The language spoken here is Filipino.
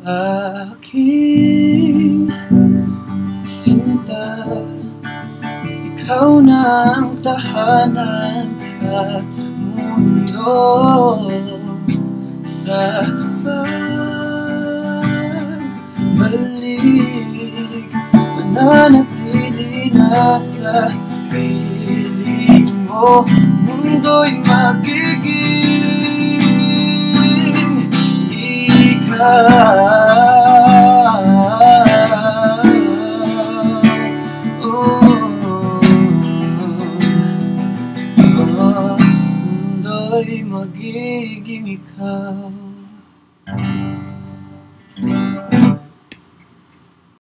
Aking sinta, ikaw na ang tahanan at mundo sa pagbalik. Mananatili na sa piling mo, mundo'y magiging ikaw.